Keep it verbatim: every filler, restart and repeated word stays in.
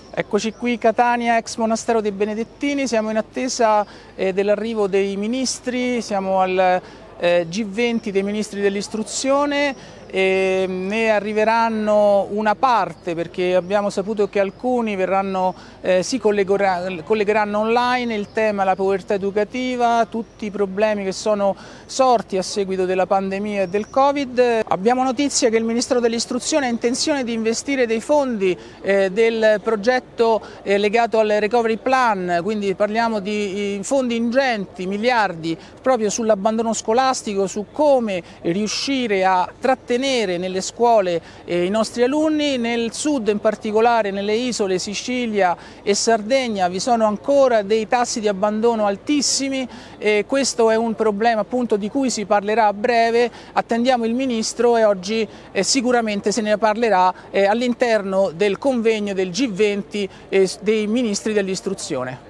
Eccoci qui, Catania, ex monastero dei Benedettini, siamo in attesa eh, dell'arrivo dei ministri, siamo al eh, G venti dei ministri dell'istruzione. E ne arriveranno una parte, perché abbiamo saputo che alcuni verranno, eh, si collegheranno, collegheranno online. Il tema è la povertà educativa, tutti i problemi che sono sorti a seguito della pandemia e del Covid. Abbiamo notizia che il Ministro dell'Istruzione ha intenzione di investire dei fondi eh, del progetto eh, legato al Recovery Plan, quindi parliamo di fondi ingenti, miliardi, proprio sull'abbandono scolastico, su come riuscire a trattenere nelle scuole eh, i nostri alunni. Nel sud, in particolare nelle isole Sicilia e Sardegna, vi sono ancora dei tassi di abbandono altissimi e questo è un problema appunto di cui si parlerà a breve. Attendiamo il Ministro e oggi eh, sicuramente se ne parlerà eh, all'interno del convegno del G venti eh, dei Ministri dell'Istruzione.